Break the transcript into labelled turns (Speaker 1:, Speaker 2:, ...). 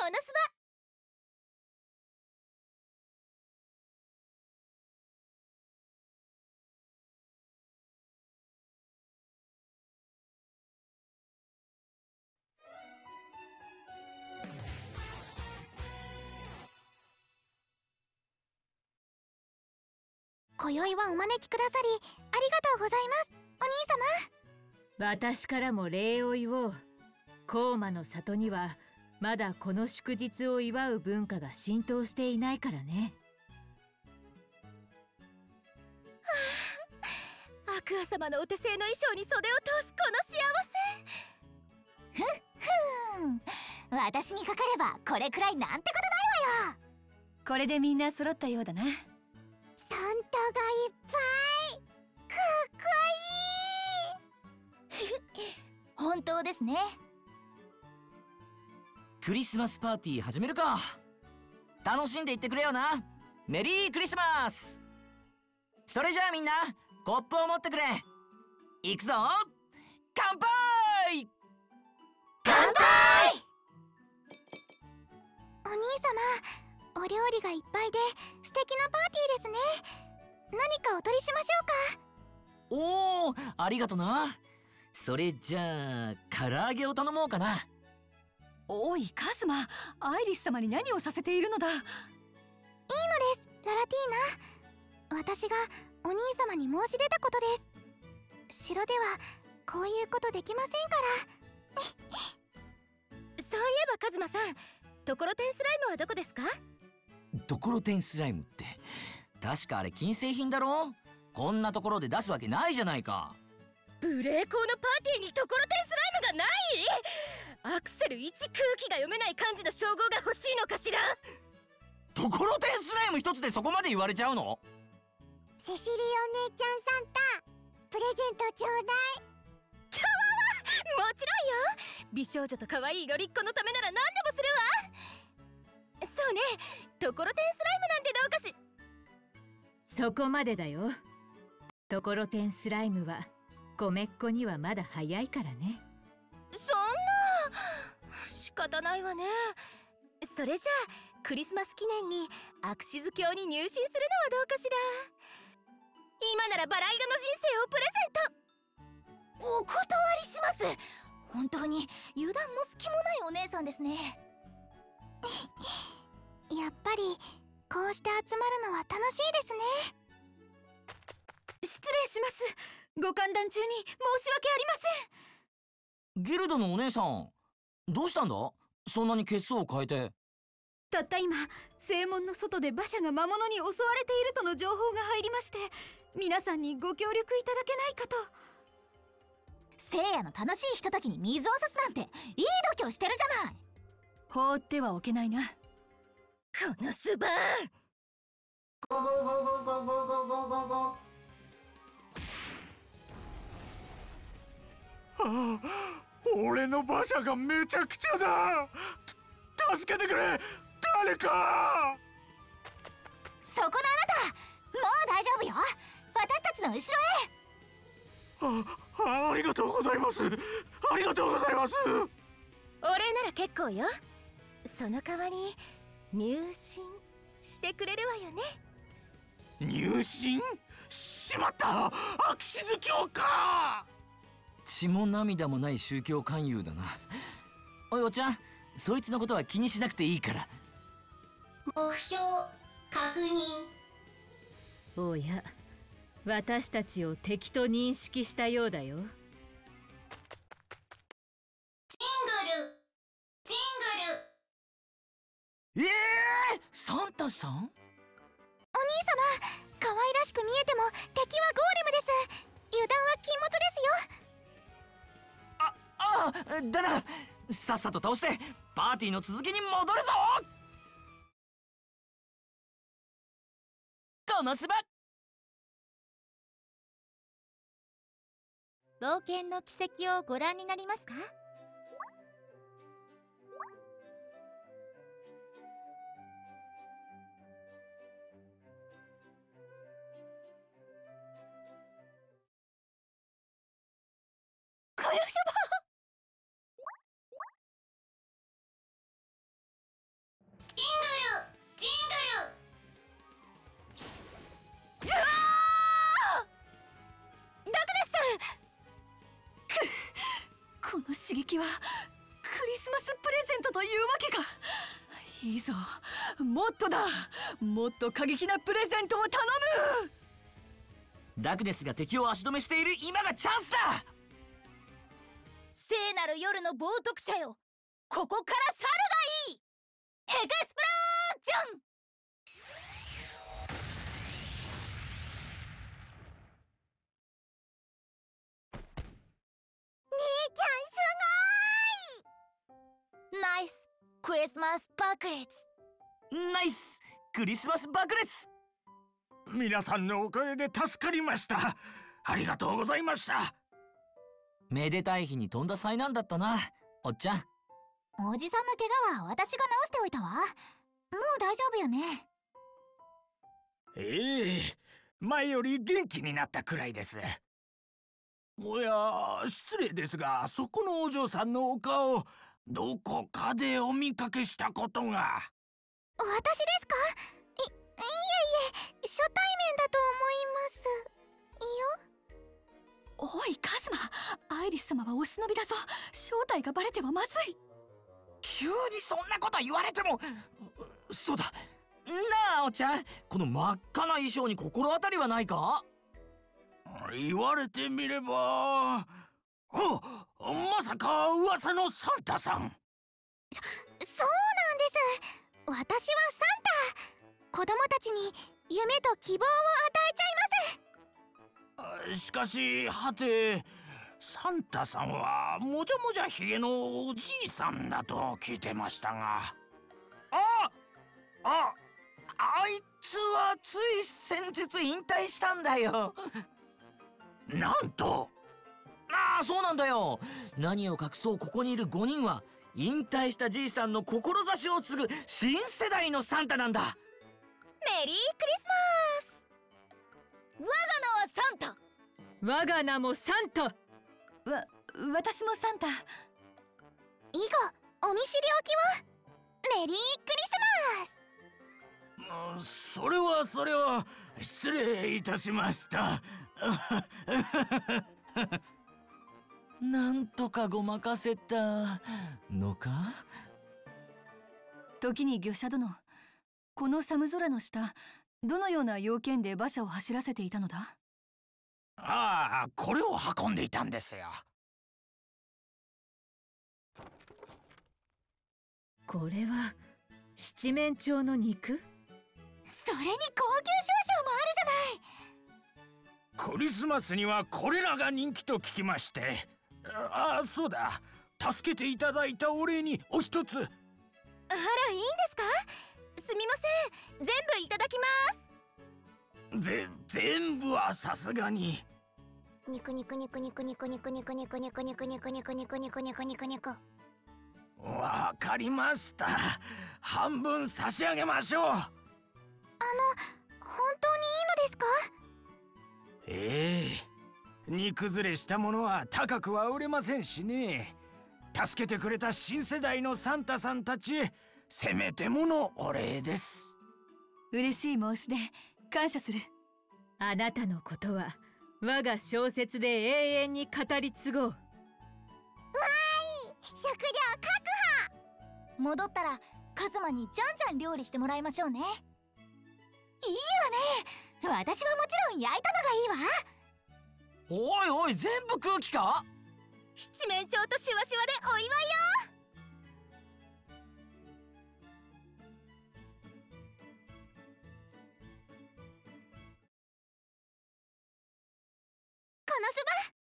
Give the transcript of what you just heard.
Speaker 1: この巣は今宵はお招きくださりありがとうございます、お兄様。
Speaker 2: 私からも礼を言おう。高魔の里にはまだこの祝日を祝う文化が浸透していないからね。
Speaker 1: アクア様のお手製の衣装に袖を通すこの幸せ。ふんふん、私にかかればこれくらいなんてことないわよ。
Speaker 3: これでみんな揃ったようだな。
Speaker 1: サンタがいっぱい、かっこいい。本当ですね。
Speaker 4: クリスマスパーティー始めるか。楽しんでいってくれよな。メリークリスマス。それじゃあみんなコップを持ってくれ。行くぞ。乾杯。
Speaker 1: 乾杯。お兄様、お料理がいっぱいで素敵なパーティーですね。何かお取りしましょうか。
Speaker 4: おお、ありがとな。それじゃあ唐揚げを頼もうかな。
Speaker 3: おいカズマ、アイリス様に何をさせているのだ。いいので
Speaker 1: す、ララティーナ。私がお兄様に申し出たことです。城ではこういうことできませんから。そういえばカズマさん、ところてんスライムはどこですか？
Speaker 4: ところてんスライムって確かあれ金製品だろ。こんなところで出すわけないじゃないか。
Speaker 1: 無礼講のパーティーにところてんスライムがない？アクセル1、空気が読めない漢字の称号が欲しいのかしら。
Speaker 4: ところてんスライム一つでそこまで言われちゃうの？
Speaker 1: セシリお姉ちゃんサンタ、プレゼントちょうだい。キャワワ、もちろんよ。美少女と可愛いロリッコのためなら何でもするわ。そうね、ところてんスライムなんてどうかし。
Speaker 2: そこまでだよ。ところてんスライムは米っ子にはまだ早いからね。
Speaker 1: そんな、仕方ないわね。それじゃあクリスマス記念にアクシズ教に入信するのはどうかしら。今ならバラ色の人生をプレゼント。お断りします。本当に油断も隙もないお姉さんですね。やっぱりこうして集まるのは楽しいですね。
Speaker 3: 失礼します。ご歓談中に申し訳ありません。
Speaker 4: ギルドのお姉さん、どうしたんだ？そんなに血相を変えて。
Speaker 3: たった今、正門の外で馬車が魔物に襲われているとの情報が入りまして、皆さんにご協力いただけないかと。
Speaker 1: 聖夜の楽しいひとときに水を差すなんていい度胸してるじゃない。
Speaker 3: 放ってはおけないな。
Speaker 1: このスバーン。ゴゴゴゴゴゴゴゴゴゴ。
Speaker 5: ああ、俺の馬車がめちゃくちゃだ。助けてくれ、誰か。
Speaker 1: そこのあなた、もう大丈夫よ。私たちの後ろへ。
Speaker 5: ありがとうございます。ありがとうございます。
Speaker 1: お礼なら結構よ。その代わり入信してくれるわよね。
Speaker 5: 入信？しまった、アクシズ教か。
Speaker 4: 血も涙もない宗教勧誘だな。おいお茶、そいつのことは気にしなくていいから。
Speaker 1: 目標確認。
Speaker 2: おや、私たちを敵と認識したようだよ。
Speaker 1: ジングルジングル。
Speaker 4: サンタさん？
Speaker 1: お兄様、可愛らしく見えても敵はゴーレムです。油断は禁物ですよ。
Speaker 4: だな、さっさと倒してパーティーの続きに戻るぞ。このスバ。
Speaker 1: 冒険の奇跡をご覧になりますか？このシャバ
Speaker 3: の刺激はクリスマスプレゼントというわけか。いいぞ、もっとだ、もっと過激なプレゼントを頼む。
Speaker 4: ダクネスが敵を足止めしている今がチャンスだ。
Speaker 1: 聖なる夜の冒涜者よ、ここから去るがいい。エクスプロージョン。兄ちゃんすごい。ナイスクリスマス爆裂。
Speaker 4: ナイスクリスマス爆裂。
Speaker 5: 皆さんのおかげで助かりました。ありがとうございました。
Speaker 4: めでたい日に飛んだ災難だったな、おっちゃん。
Speaker 1: おじさんの怪我は私が治しておいたわ。もう大丈夫よね。
Speaker 5: ええ、前より元気になったくらいです。おや、失礼ですが、そこのお嬢さんのお顔、どこかでお見かけしたことが。
Speaker 1: 私ですか？いえいえ、初対面だと思いますよ。
Speaker 3: おいカズマ、アイリス様はお忍びだぞ。正体がバレてはまずい。
Speaker 4: 急にそんなこと言われても。そうだなあ、おっちゃん、この真っ赤な衣装に心当たりはないか？
Speaker 5: 言われてみれば、お、まさか噂のサンタさん。
Speaker 1: そうなんです。私はサンタ。子供たちに夢と希望を与えちゃいます。
Speaker 5: しかし、はて、サンタさんはもじゃもじゃひげのおじいさんだと聞いてましたが。
Speaker 4: あいつはつい先日引退したんだよ。
Speaker 5: なんと。
Speaker 4: そうなんだよ。何を隠そう、ここにいる5人は引退したじいさんの志を継ぐ新世代のサンタなんだ。
Speaker 1: メリークリスマス。我が名はサンタ。
Speaker 2: 我が名もサンタ。
Speaker 3: 私もサンタ。
Speaker 1: 以後お見知りおきを。メリークリスマス。
Speaker 5: それは失礼いたしました。
Speaker 4: なんとかごまかせたのか。
Speaker 3: 時に魚者殿、この寒空の下、どのような用件で馬車を走らせていたのだ？
Speaker 5: これを運んでいたんですよ。
Speaker 2: これは七面鳥の肉？
Speaker 1: それに高級少々もあるじゃない。
Speaker 5: クリスマスにはこれらが人気と聞きまして。そうだ、助けていただいたお礼にお一つ。
Speaker 1: あら、いいんですか？すみません、全部いただきます。
Speaker 5: 全部はさすがに。
Speaker 1: ニクニクニクニクニクニクニクニクニクニクニクニクニクニクニクニクニク。
Speaker 5: わかりました。半分差し上げましょう。
Speaker 1: 本当にいいのですか？
Speaker 5: 煮崩れしたものは高くは売れませんしね。助けてくれた新世代のサンタさんたちへせめてものお礼です。
Speaker 3: 嬉しい申し出、感謝する。
Speaker 2: あなたのことは我が小説で永遠に語り継ごう。
Speaker 1: わーい、食料確保。戻ったらカズマにじゃんじゃん料理してもらいましょうね。いいわね。私はもちろん焼いたのがいいわ。
Speaker 4: おいおい、全部空気か？
Speaker 1: 七面鳥とシュワシュワでお祝いよ。このそば